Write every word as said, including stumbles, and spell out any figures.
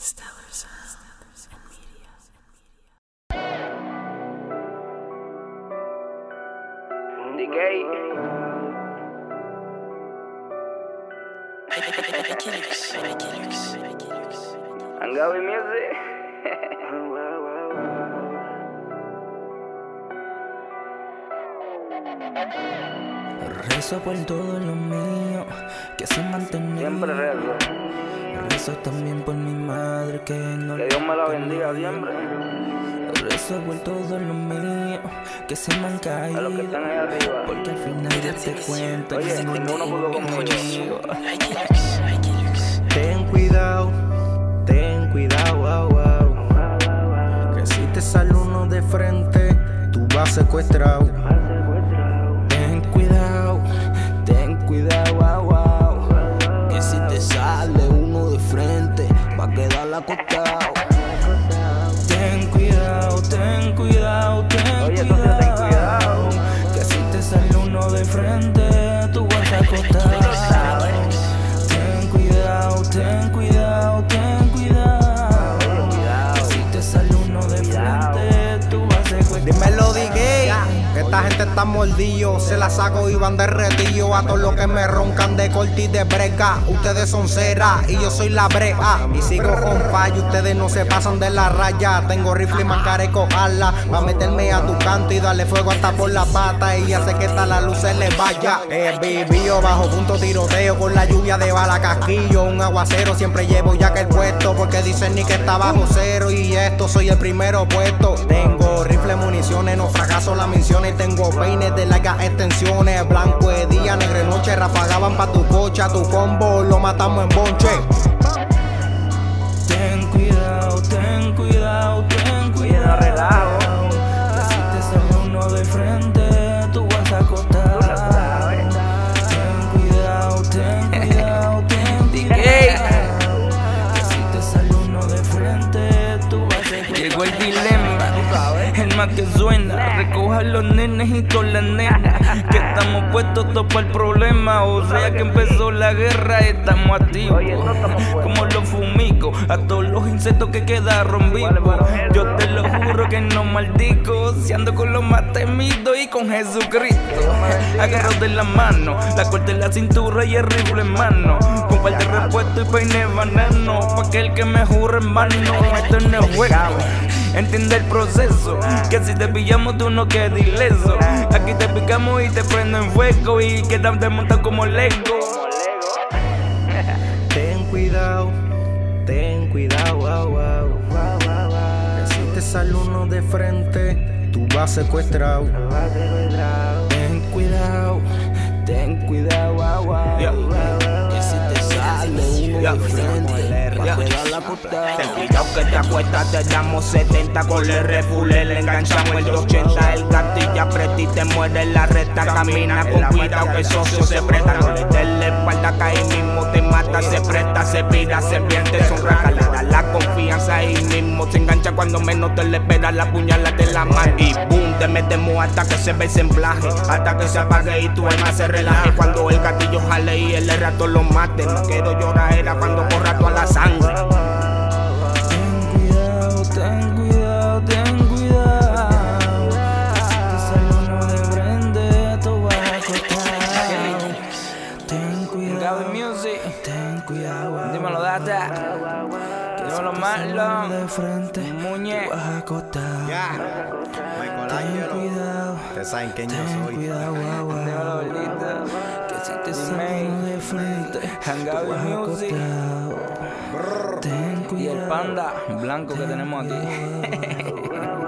Stellar Sounds and Media. D K. Angawi Music. Rezo por todo lo mío, que se mantenga. Siempre rezo. Rezo también por mi madre, que no Que Dios me la bendiga siempre. Rezo por todo lo mío, que se me han caído. A los que están ahí arriba. Porque al final de este cuento Oye, ninguno pudo conmigo. Ten cuidado, ten cuidado, wow, wow. Que si te sale uno de frente, tú vas secuestrado. Ten cuidado, ten cuidado, wow, wow. Que si te sale uno de frente, va a quedar acostado. Ten cuidado, ten cuidado, ten Oye, entonces ten cuidado. Que si te sale uno de frente, tú vas acostado. Ten cuidado, ten cuidado, ten cuidado. Que si te sale uno de frente, tú vas secuestrado. Dímelo, D K. Que esta gente está mordido, se la saco y van derretido. A todos los que me roncan de corte y de breca. Ustedes son cera y yo soy la brea. Y sigo on fire, ustedes no se pasan de la raya. Tengo rifle y mancareco ala. Va a meterme a tu canto y darle fuego hasta por la pata. Y hace que esta la luz se le vaya. He vivido bajo punto tiroteo con la lluvia de bala casquillo. Un aguacero siempre llevo ya que el puesto, porque dicen ni que está bajo cero. Y esto soy el primero puesto. Tengo rifle, municiones, no fracaso las menciones. Tengo peines de largas extensiones. Blanco de día, negro de noche. Rafagaban pa' tu coche, a tu combo lo matamos en bonche. Ten cuidado, ten cuidado, ten cuidado. Relajo. Que si te sale uno de frente, tú vas a acostar. Ten cuidado, ten cuidado, ten cuidado. Que si te sale uno de frente, tú vas a acostar. Llegó el dilema, el más que suena. Recoja los nenes y con las nenas, que estamos puestos todos para el problema. O sea que empezó la guerra, estamos activos. Oye, no estamos buenos. Como los fumigos, a todos los insectos que quedaron vivos. Yo te lo juro que no maldigo, si ando con los más temidos y con Jesucristo. Agarro de la mano, la corte en la cintura y el rifle en mano. Con par de repuesto y peine banano, pa' que el que me jure en vano. Esto no es juego, entiende el proceso, que si te pillamos tú no quedes ileso. Aquí te picamos y te prendo en fuego y quedas desmontado como Lego. Ten cuidado, ten cuidado, wow, wow. Que si te sale uno de frente, tú vas secuestrado. Ten cuidado, ten cuidado, wow, wow. Que si te sale uno de frente, va a quedar acostado. Ten cuidado que te acuestas, te damos setenta con el refule, le enganchamos el ochenta, el gatilla aprieta y te muere la recta. Camina con cuidado que el socio se presta, no le des la espalda que ahí mismo te mata, se presta, se pira, se pierde, son rajas, le da la confianza ahí mismo, se engancha cuando menos te le espera, la puñala de la mano y boom, te metemos hasta que se ve ensamblaje, hasta que se apague y tu alma se relaje. Cuando el gatillo jale y el rato lo mate, no quiero llorar, era cuando corra toda la sangre. Ten cuidado, ten cuidado, ten cuidado. Que si te sale uno de frente, tú vas a acostar. Ten cuidado, Gaby Music, ten cuidado. dímelo Data, dímelo Marlon, de frente, Muñe. tú vas a acostar. Ya, Ten cuidado, ustedes saben quién yo ten soy. cuidado, guau, guau. Dímelo Belita, Que si te Dime. sale uno de frente, Gaby tú vas Music. acostado. Ten Y el cuidado. panda blanco que tenemos aquí.